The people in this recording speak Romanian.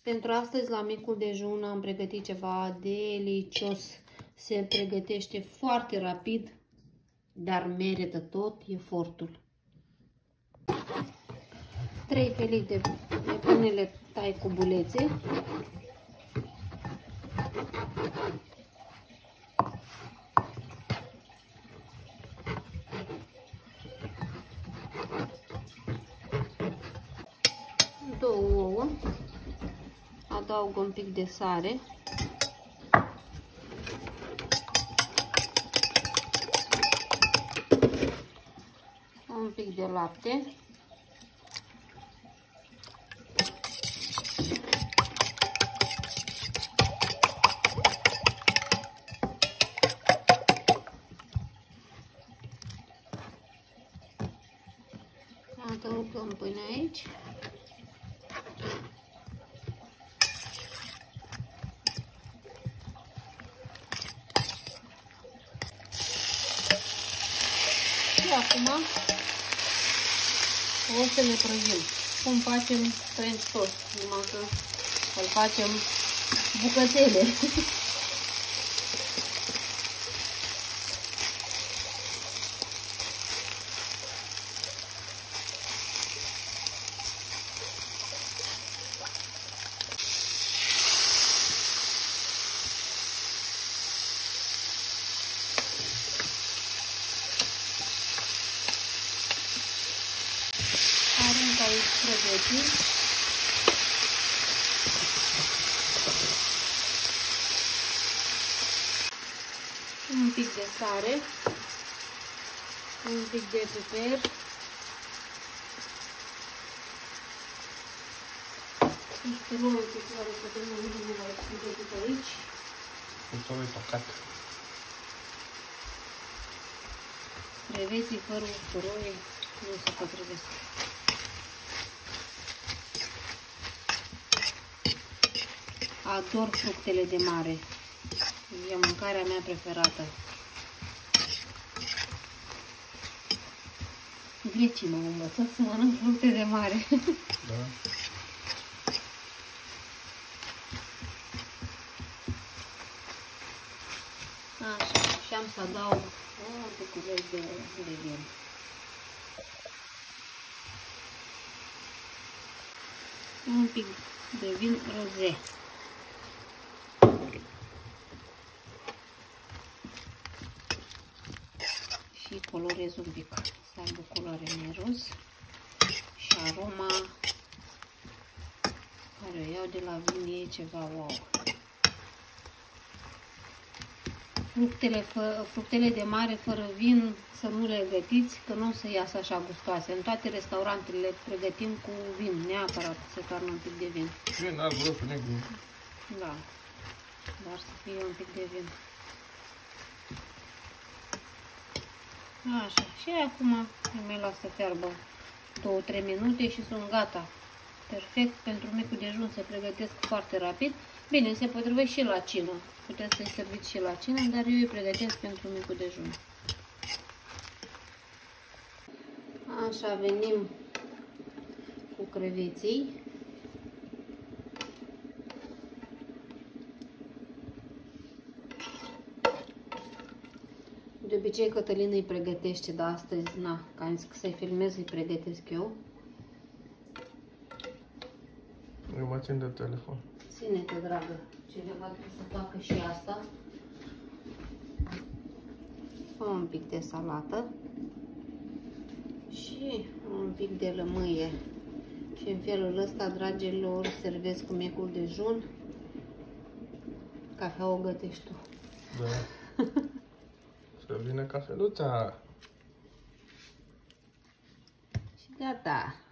Pentru astăzi, la micul dejun, am pregătit ceva delicios. Se pregătește foarte rapid, dar merită tot efortul. 3 felii de pâine le tai cu bulețe. Două ouă. Adaug un pic de sare. Un pic de lapte. Adăugăm până aici. Și acum o să le prăjim. Cum facem French toast, numai că îl facem bucățele. Arunc aici creveții. Un pic de sare. Un pic de piper. Usturoi pe care putem nu mai pregătit aici. Usturoi tocat. Creveții fără usturoi nu se potrivesc. Ador fructele de mare. E mâncarea mea preferată. Grecii m-au învățat să mănânc fructe de mare. Da. Așa, și am să adaug un piculeț de vin. Un pic de vin roze. Și colorez un pic, să aibă culoare mai roz. Și aroma care o iau de la vin e ceva wow. Fructele de mare fără vin să nu le gătiți, că nu o să iasă așa gustoase. În toate restaurantele le pregătim cu vin, neapărat se toarnă un pic de vin. Vin alb, roșu, negru. Da, dar să fie un pic de vin. Așa, și acum îi mai las să fiarbă 2-3 minute și sunt gata. Perfect, pentru micul dejun se pregătesc foarte rapid. Bine, se potrivește și la cină. Puteți să-i serviți și la cină, dar eu îi pregătesc pentru micul dejun. Așa, venim cu creveții. De obicei Cătălin îi pregătește, dar astăzi, na, că am zis că să-i filmez, îi pregătesc eu. Eu mă țin de telefon. Ține-te, dragă, cineva trebuie să facă și asta. Un pic de salată și un pic de lămâie. Și în felul ăsta, dragilor, servesc cu micul dejun. Cafea o gătești tu. Da. Să vină cafeluța. Și gata.